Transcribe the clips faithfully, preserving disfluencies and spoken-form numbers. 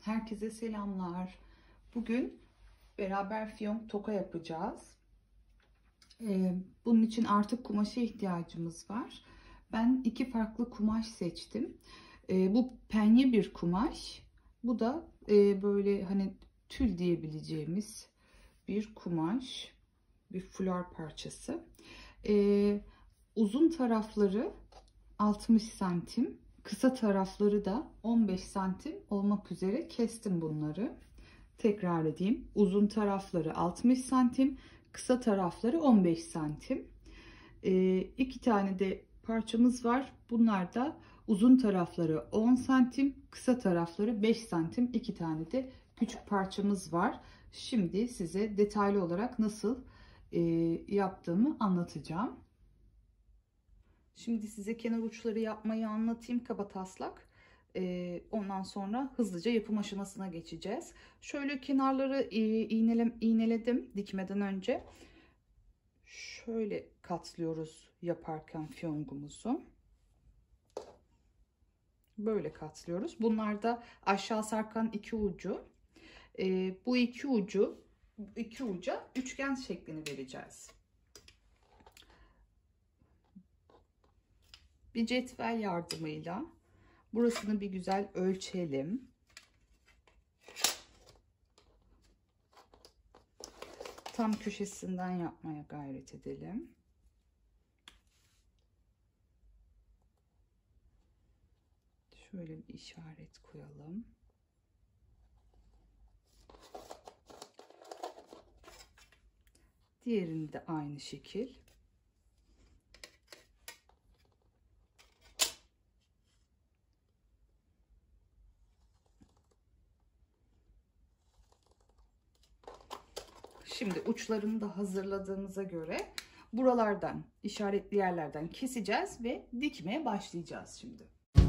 Herkese selamlar. Bugün beraber fiyonk toka yapacağız. Ee, bunun için artık kumaşa ihtiyacımız var. Ben iki farklı kumaş seçtim. Ee, bu penye bir kumaş. Bu da e, böyle hani tül diyebileceğimiz bir kumaş. Bir fular parçası. Ee, uzun tarafları altmış santim. Kısa tarafları da on beş santim olmak üzere kestim bunları. Tekrar edeyim. Uzun tarafları altmış santim, kısa tarafları on beş santim. Ee, iki tane de parçamız var. Bunlar da uzun tarafları on santim, kısa tarafları beş santim. İki tane de küçük parçamız var. Şimdi size detaylı olarak nasıl e, yaptığımı anlatacağım. Şimdi size kenar uçları yapmayı anlatayım kabataslak. Ee, ondan sonra hızlıca yapım aşamasına geçeceğiz. Şöyle kenarları iğnele, iğneledim dikmeden önce. Şöyle katlıyoruz yaparken fiyongumuzu. Böyle katlıyoruz. Bunlar da aşağı sarkan iki ucu. Ee, bu iki ucu, iki uca üçgen şeklini vereceğiz. Bir cetvel yardımıyla burasını bir güzel ölçelim. Tam köşesinden yapmaya gayret edelim. Şöyle bir işaret koyalım. Diğerini de aynı şekil. Şimdi uçlarını da hazırladığımıza göre buralardan, işaretli yerlerden keseceğiz ve dikmeye başlayacağız şimdi.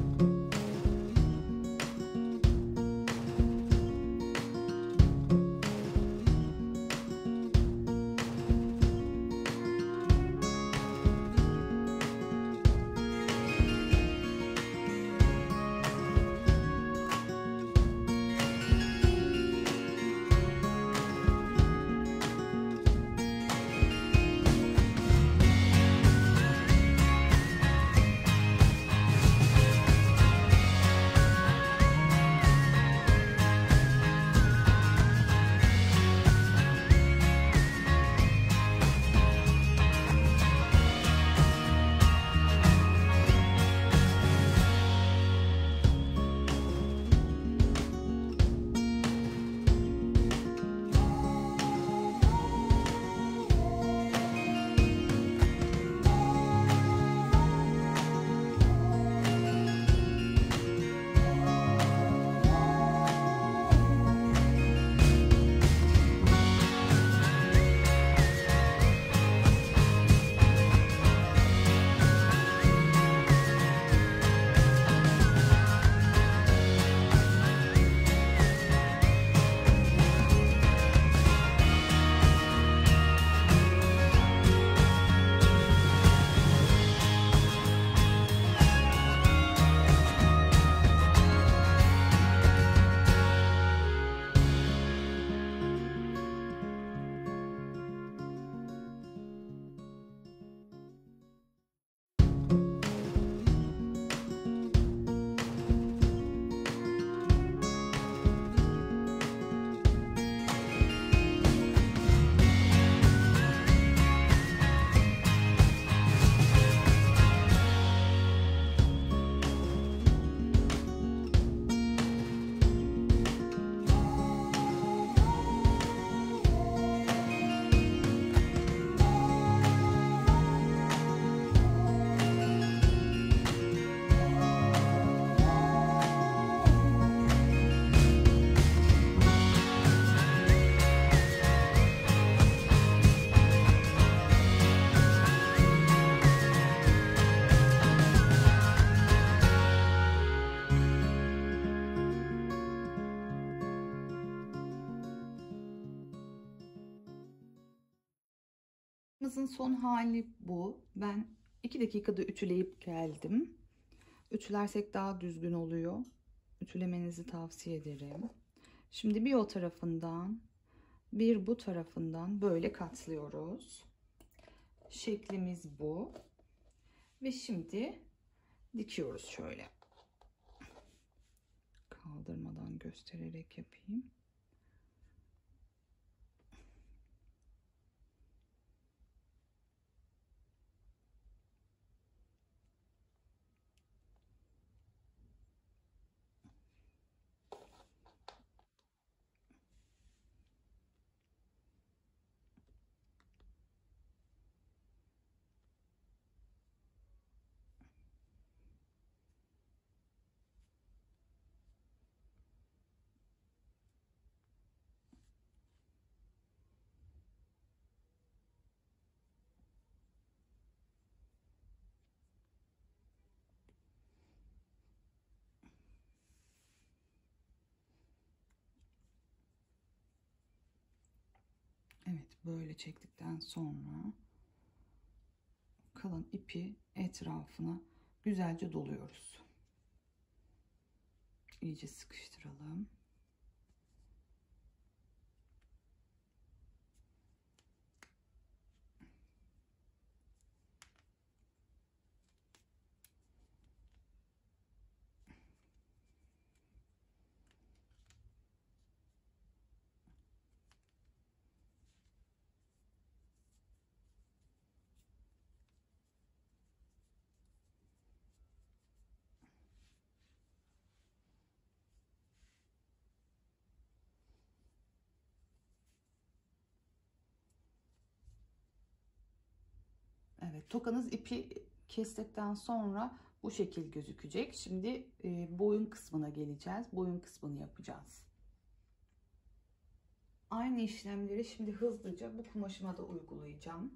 Son hali bu. Ben iki dakikada ütüleyip geldim. Ütülersek daha düzgün oluyor. Ütülemenizi tavsiye ederim. Şimdi bir o tarafından, bir bu tarafından böyle katlıyoruz. Şeklimiz bu. Ve şimdi dikiyoruz şöyle. Kaldırmadan göstererek yapayım. Evet, böyle çektikten sonra kalan ipi etrafına güzelce doluyoruz. İyice sıkıştıralım. Evet, tokanız ipi kestikten sonra bu şekil gözükecek. Şimdi e, boyun kısmına geleceğiz. Boyun kısmını yapacağız. Aynı işlemleri şimdi hızlıca bu kumaşıma da uygulayacağım.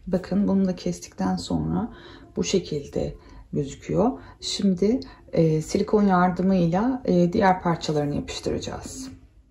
Bakın bunu da kestikten sonra bu şekilde gözüküyor. Şimdi e, silikon yardımıyla e, diğer parçalarını yapıştıracağız.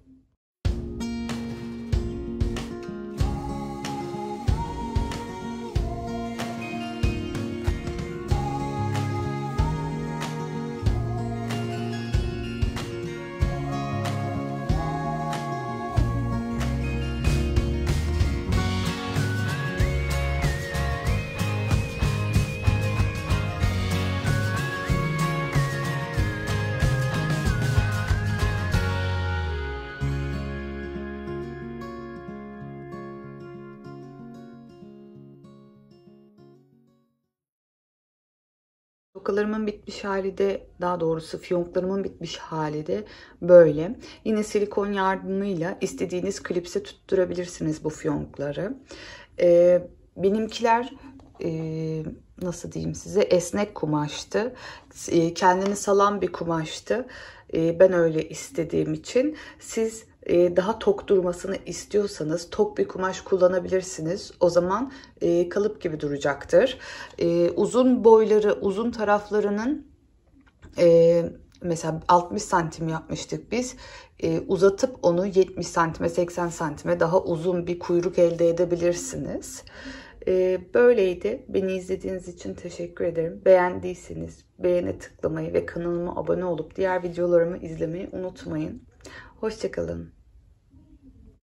Tokalarımın bitmiş hali de, daha doğrusu fiyonklarımın bitmiş hali de böyle. Yine silikon yardımıyla istediğiniz klipse tutturabilirsiniz bu fiyonkları. Ee, benimkiler e, nasıl diyeyim size, esnek kumaştı. E, kendini salan bir kumaştı. E, ben öyle istediğim için siz daha tok durmasını istiyorsanız tok bir kumaş kullanabilirsiniz. O zaman e, kalıp gibi duracaktır. E, uzun boyları, uzun taraflarının e, mesela altmış santim yapmıştık biz. E, uzatıp onu yetmiş santime, seksen santime daha uzun bir kuyruk elde edebilirsiniz. E, böyleydi. Beni izlediğiniz için teşekkür ederim. Beğendiyseniz beğene tıklamayı ve kanalıma abone olup diğer videolarımı izlemeyi unutmayın. Hoşça kalın.